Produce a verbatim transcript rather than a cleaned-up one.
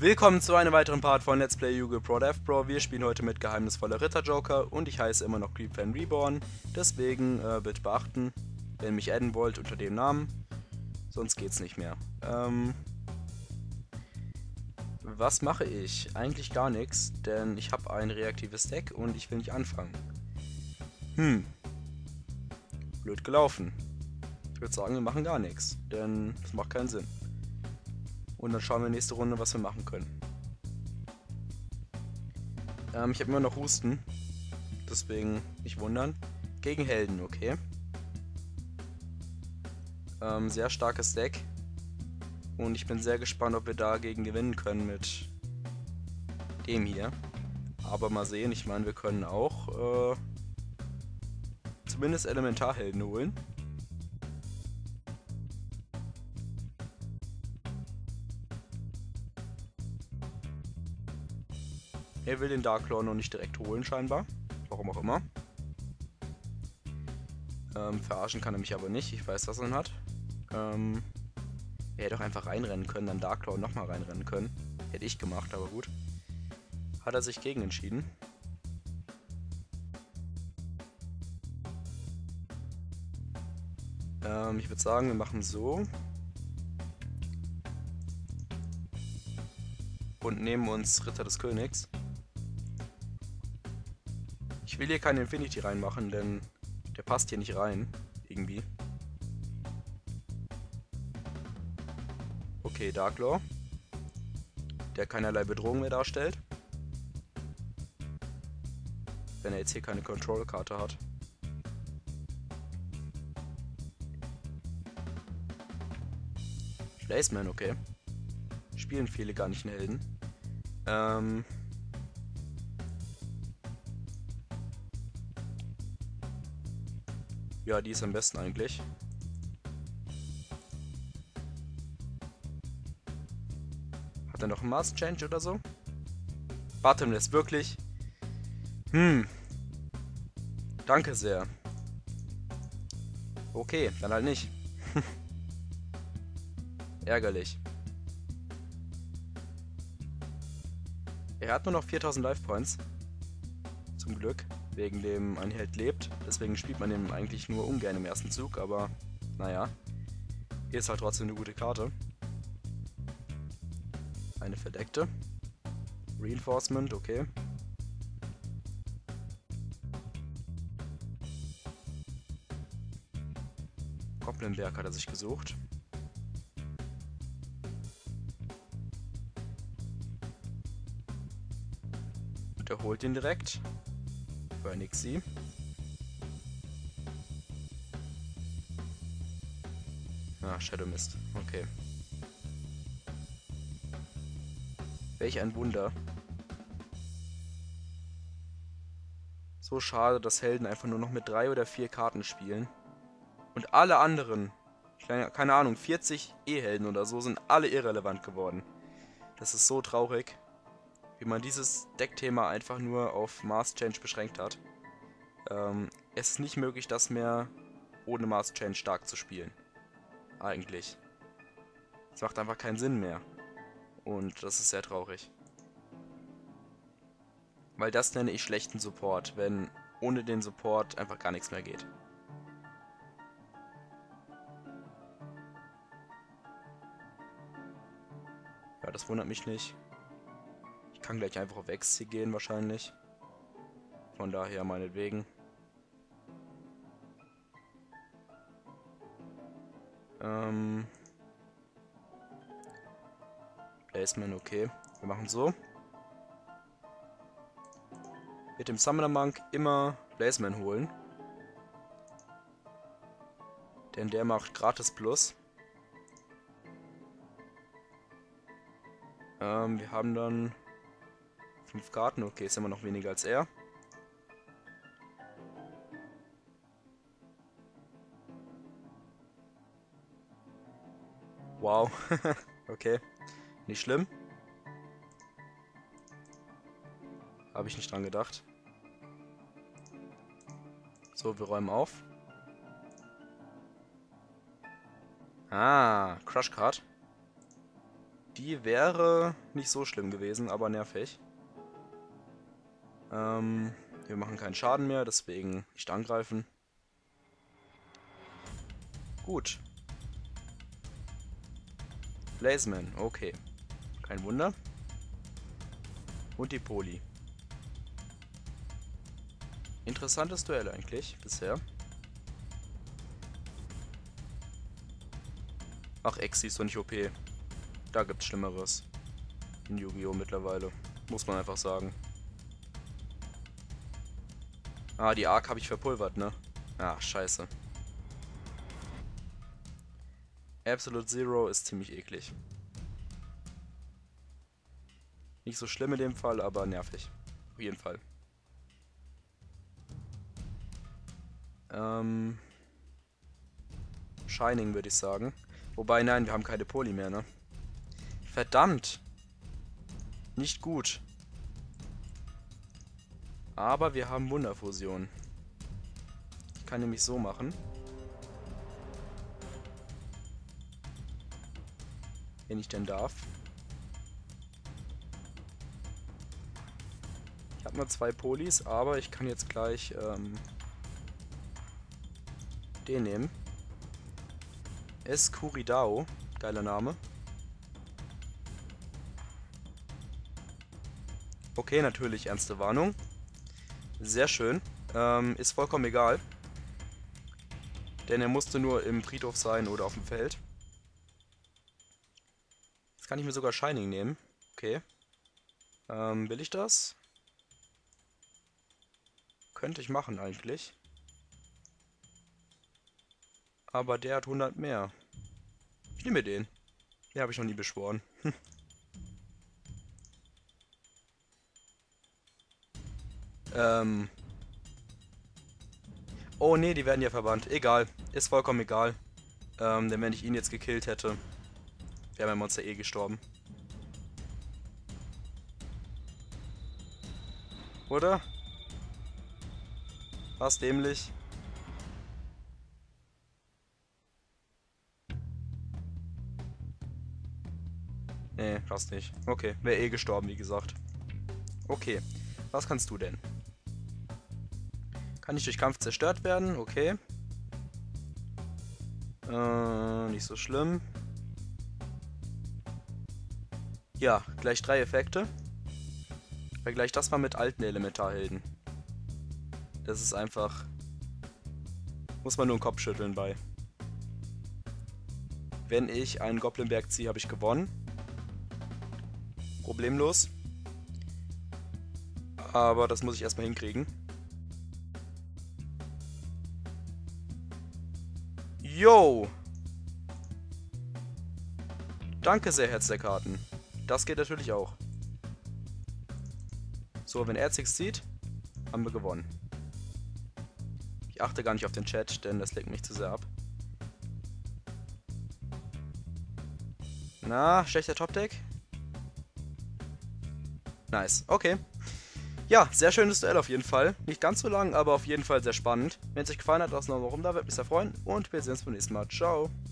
Willkommen zu einem weiteren Part von Let's Play Yu-Gi-Oh! Pro Death Pro. Wir spielen heute mit geheimnisvoller Ritter-Joker und ich heiße immer noch Creep Fan Reborn. Deswegen äh, bitte beachten, wenn ihr mich adden wollt unter dem Namen, sonst geht's nicht mehr. Ähm, was mache ich? Eigentlich gar nichts, denn ich habe ein reaktives Deck und ich will nicht anfangen. Hm. Blöd gelaufen. Ich würde sagen, wir machen gar nichts, denn das macht keinen Sinn. Und dann schauen wir nächste Runde, was wir machen können. Ähm, ich habe immer noch Husten. Deswegen nicht wundern. Gegen Helden, okay. Ähm, sehr starkes Deck. Und ich bin sehr gespannt, ob wir dagegen gewinnen können mit dem hier. Aber mal sehen, ich meine, wir können auch äh, zumindest Elementarhelden holen. Er will den Darklaw noch nicht direkt holen, scheinbar. Warum auch immer. Ähm, verarschen kann er mich aber nicht. Ich weiß, was er hat. Ähm, er hätte auch einfach reinrennen können, dann Darklaw nochmal reinrennen können. Hätte ich gemacht, aber gut. Hat er sich gegen entschieden. Ähm, ich würde sagen, wir machen so. Und nehmen uns Ritter des Königs. Ich will hier keinen Infinity reinmachen, denn der passt hier nicht rein. Irgendwie. Okay, Darklaw. Der keinerlei Bedrohung mehr darstellt. Wenn er jetzt hier keine Control-Karte hat. Blazeman, okay. Spielen viele gar nicht einen Helden. Ähm... Ja, die ist am besten eigentlich. Hat er noch einen Master Change oder so? Bottomless, wirklich? Hm. Danke sehr. Okay, dann halt nicht. Ärgerlich. Er hat nur noch viertausend Life Points. Zum Glück. Wegen dem ein Held lebt. Deswegen spielt man den eigentlich nur ungern im ersten Zug, aber naja. Hier ist halt trotzdem eine gute Karte. Eine verdeckte. Reinforcement, okay. Goblinberg hat er sich gesucht. Und er holt ihn direkt. Für Nixie. Ah, Shadow Mist. Okay. Welch ein Wunder. So schade, dass Helden einfach nur noch mit drei oder vier Karten spielen. Und alle anderen, keine Ahnung, vierzig E-Helden oder so, sind alle irrelevant geworden. Das ist so traurig, wie man dieses Deckthema einfach nur auf Master Change beschränkt hat. Ähm, es ist nicht möglich, das mehr ohne Master Change stark zu spielen. Eigentlich. Es macht einfach keinen Sinn mehr. Und das ist sehr traurig. Weil das nenne ich schlechten Support, wenn ohne den Support einfach gar nichts mehr geht. Ja, das wundert mich nicht. Ich kann gleich einfach auf X C gehen wahrscheinlich. Von daher meinetwegen. Ähm... Blazeman, okay. Wir machen so. Mit dem Summoner Monk immer Blazeman holen. Denn der macht gratis Plus. Ähm, wir haben dann fünf Karten. Okay, ist immer noch weniger als er. Wow. Okay. Nicht schlimm. Habe ich nicht dran gedacht. So, wir räumen auf. Ah, Crush Card. Die wäre nicht so schlimm gewesen, aber nervig. Ähm, wir machen keinen Schaden mehr, deswegen nicht angreifen. Gut. Blazeman, okay. Kein Wunder. Und die Poli. Interessantes Duell eigentlich, bisher. Ach, Exi ist doch nicht O P. Da gibt's Schlimmeres. In Yu-Gi-Oh! Mittlerweile. Muss man einfach sagen. Ah, die Arc habe ich verpulvert, ne? Ah, scheiße. Absolute Zero ist ziemlich eklig. Nicht so schlimm in dem Fall, aber nervig. Auf jeden Fall. Ähm... Shining würde ich sagen. Wobei, nein, wir haben keine Poli mehr, ne? Verdammt! Nicht gut. Aber wir haben Wunderfusion. Ich kann nämlich so machen. Wenn ich denn darf. Ich habe nur zwei Polis, aber ich kann jetzt gleich ähm, den nehmen. Escuridao. Geiler Name. Okay, natürlich ernste Warnung. Sehr schön. Ähm, ist vollkommen egal. Denn er musste nur im Friedhof sein oder auf dem Feld. Jetzt kann ich mir sogar Shining nehmen. Okay. Ähm, will ich das? Könnte ich machen eigentlich. Aber der hat hundert mehr. Ich nehme den. Den habe ich noch nie beschworen. ähm. Oh nee, die werden ja verbannt. Egal. Ist vollkommen egal. Ähm, denn wenn ich ihn jetzt gekillt hätte, wäre mein Monster eh gestorben. Oder? Fast dämlich. Nee, fast nicht. Okay, wäre eh gestorben, wie gesagt. Okay, was kannst du denn? Kann nicht durch Kampf zerstört werden, okay. Äh, nicht so schlimm. Ja, gleich drei Effekte. Vergleich das mal mit alten Elementarhelden. Das ist einfach... Muss man nur den Kopf schütteln bei. Wenn ich einen Goblinberg ziehe, habe ich gewonnen. Problemlos. Aber das muss ich erstmal hinkriegen. Yo! Danke sehr, Herz der Karten. Das geht natürlich auch. So, wenn er jetzt nichts zieht, haben wir gewonnen. Ich achte gar nicht auf den Chat, denn das lenkt mich zu sehr ab. Na, schlechter Top-Deck? Nice, okay. Ja, sehr schönes Duell auf jeden Fall. Nicht ganz so lang, aber auf jeden Fall sehr spannend. Wenn es euch gefallen hat, lasst noch mal rum da, würde mich sehr freuen. Und wir sehen uns beim nächsten Mal. Ciao.